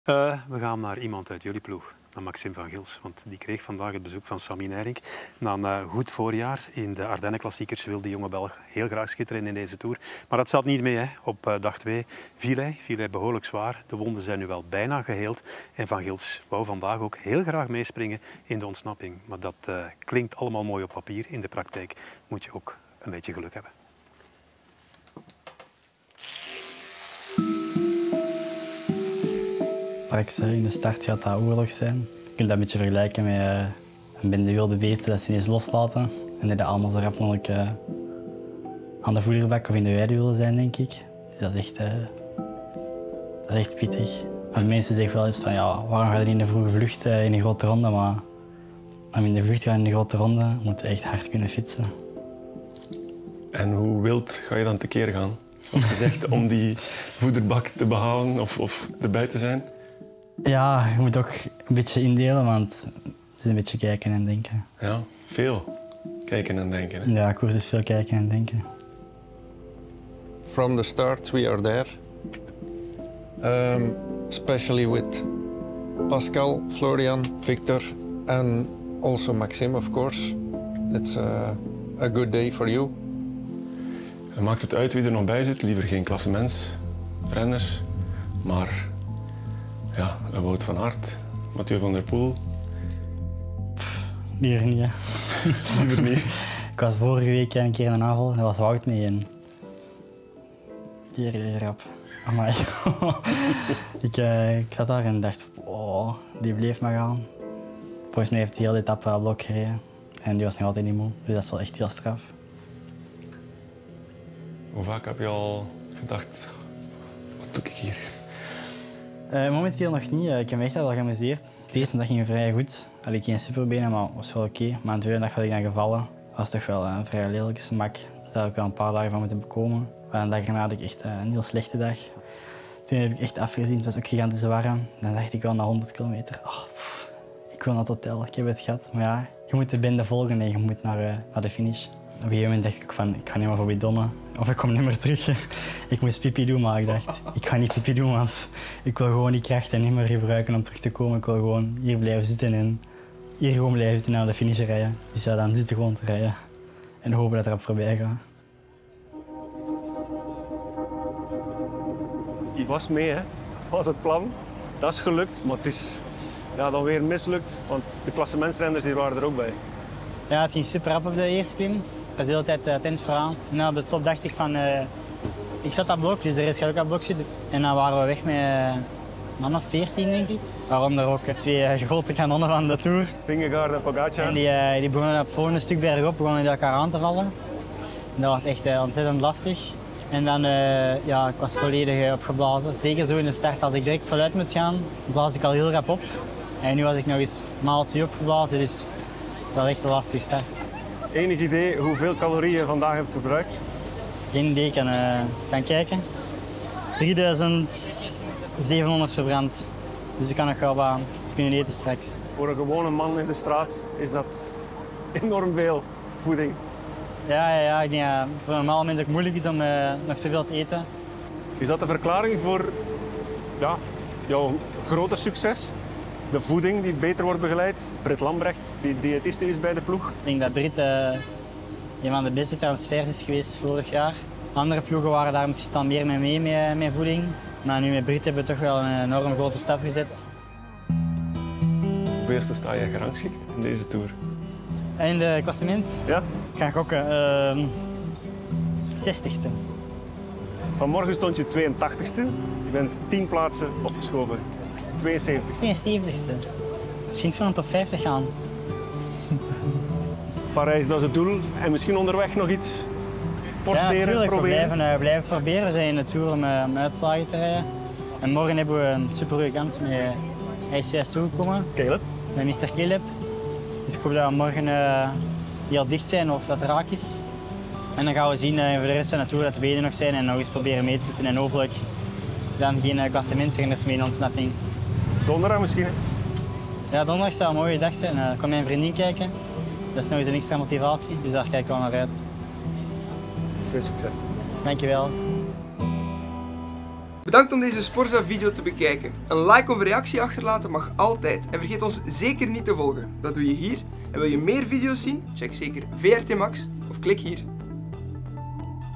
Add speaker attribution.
Speaker 1: We gaan naar iemand uit jullie ploeg, naar Maxime van Gils. Want die kreeg vandaag het bezoek van Sammy Nijrink. Na een goed voorjaar in de Ardennen-klassiekers wil die jonge Belg heel graag schitteren in deze Tour. Maar dat zat niet mee. Hè. Op dag 2 viel hij behoorlijk zwaar. De wonden zijn nu wel bijna geheeld. En Van Gils wou vandaag ook heel graag meespringen in de ontsnapping. Maar dat klinkt allemaal mooi op papier. In de praktijk moet je ook een beetje geluk hebben.
Speaker 2: Straks in de start gaat dat oorlog zijn. Je kunt dat een beetje vergelijken met een bende wilde beesten dat ze ineens loslaten. En die dat allemaal zo rap mogelijk aan de voederbak of in de weide willen zijn, denk ik. Dus dat is echt pittig. Want mensen zeggen wel eens van ja, waarom ga je in de vroege vlucht in een grote ronde? Maar om in de vlucht te gaan in een grote ronde moet je echt hard kunnen fietsen.
Speaker 3: En hoe wild ga je dan tekeer gaan? Zoals ze zegt, om die voederbak te behouden of erbij te zijn?
Speaker 2: Ja, je moet ook een beetje indelen, want het is een beetje kijken en denken.
Speaker 3: Ja, veel kijken en denken. Hè?
Speaker 2: Ja, koers is veel kijken en denken.
Speaker 4: From the start, we are there. Especially with Pascal, Florian, Victor, and also Maxime, of course. It's a good day for you.
Speaker 3: En maakt het uit wie er nog bij zit? Liever geen klassementsrenners, maar ja, Wout van Aert, Mathieu van der Poel.
Speaker 2: Liever niet, hè.
Speaker 3: Liever niet.
Speaker 2: Ik was vorige week een keer in een aanval, daar was Wout mee en die reed rap. Amai. Ik zat daar en dacht, oh, die bleef maar gaan. Volgens mij heeft hij heel de etappe blok gereden en die was nog altijd niet moe, dus dat is wel echt heel straf.
Speaker 3: Hoe vaak heb je al gedacht, wat doe ik hier?
Speaker 2: Momenteel nog niet. Ik heb me echt wel geamuseerd. De eerste dag ging vrij goed. Had ik geen superbenen, maar was wel oké. Maar de tweede dag had ik dan gevallen. Dat was toch wel een vrij lelijke smak. Daar had ik wel een paar dagen van moeten bekomen. Maar een dag erna had ik echt een heel slechte dag. Toen heb ik echt afgezien. Het was ook gigantisch warm. Dan dacht ik wel na 100 kilometer. Oh, ik wil naar het hotel, ik heb het gehad. Maar ja, je moet de bende volgen en je moet naar de finish. Op een gegeven moment dacht ik van, ik ga niet meer voor bidonnen. Of ik kom niet meer terug. Ik moest pipi doen, maar ik dacht, ik ga niet pipi doen, want ik wil gewoon die krachten niet meer gebruiken om terug te komen. Ik wil gewoon hier blijven zitten en hier gewoon blijven zitten naar de finish rijden. Dus ja, dan zitten gewoon te rijden en hopen dat het erop voorbij gaat.
Speaker 5: Die was mee, hè. Dat was het plan. Dat is gelukt, maar het is dan weer mislukt, want de klassementsrenners hier waren er ook bij.
Speaker 2: Ja, het ging super rap op de eerste klim. Ik was de hele tijd attent vooraan. En op de top dacht ik van, ik zat op blok, dus de rest gaat ook op blok zitten. En dan waren we weg met man of 14, denk ik. Waaronder ook 2 grote kanonnen van de Tour.
Speaker 5: Vingegaard en Pogacar.
Speaker 2: En die begonnen op het volgende stuk bergop, begonnen die elkaar aan te vallen. En dat was echt ontzettend lastig. En dan, ik was volledig opgeblazen. Zeker zo in de start, als ik direct vooruit moet gaan, blaas ik al heel rap op. En nu was ik nog eens maal 2 opgeblazen, dus het was echt een lastige start.
Speaker 5: Enig idee hoeveel calorieën je vandaag hebt verbruikt?
Speaker 2: Geen idee, ik kan kijken. 3700 verbrand. Dus ik kan nog wel wat kunnen eten straks.
Speaker 5: Voor een gewone man in de straat is dat enorm veel voeding.
Speaker 2: Ja, ik denk dat het voor een normaal mens ook moeilijk is om nog zoveel te eten.
Speaker 5: Is dat de verklaring voor jouw grote succes? De voeding die beter wordt begeleid? Britt Lambrecht, die diëtiste is bij de ploeg.
Speaker 2: Ik denk dat Britt een van de beste transfers is geweest vorig jaar. Andere ploegen waren daar misschien al meer mee met voeding. Maar nu met Britt hebben we toch wel een enorm grote stap gezet.
Speaker 3: Hoeveelste sta je gerangschikt in deze Tour?
Speaker 2: In de klassement?
Speaker 5: Ja?
Speaker 2: Ik ga gokken. 60ste.
Speaker 5: Vanmorgen stond je 82ste. Je bent 10 plaatsen opgeschoven. 72ste.
Speaker 2: 72ste. Misschien voor een top 50 gaan.
Speaker 5: Parijs, dat is het doel. En misschien onderweg nog iets forceren,
Speaker 2: ja, natuurlijk.
Speaker 5: proberen.
Speaker 2: We blijven proberen. We zijn in de Tour om uitslagen te rijden. En morgen hebben we een supergoeie kans. Hij is juist toegekomen.
Speaker 5: Caleb.
Speaker 2: Met Mr. Caleb. Dus ik hoop dat we morgen heel dicht zijn of dat raak is. En dan gaan we zien voor de rest van de Tour dat we benen nog zijn en nog eens proberen mee te zitten. En hopelijk dan geen klassementsrenners mee in ontsnapping.
Speaker 5: Donderdag misschien? Hè?
Speaker 2: Ja, donderdag zou een mooie dag zijn. Dan komt mijn vriendin kijken. Dat is nog eens een extra motivatie, dus daar kijk ik wel naar uit.
Speaker 5: Veel succes.
Speaker 2: Dankjewel.
Speaker 6: Bedankt om deze Sporza-video te bekijken. Een like of een reactie achterlaten mag altijd. En vergeet ons zeker niet te volgen. Dat doe je hier. En wil je meer video's zien? Check zeker VRT Max of klik hier.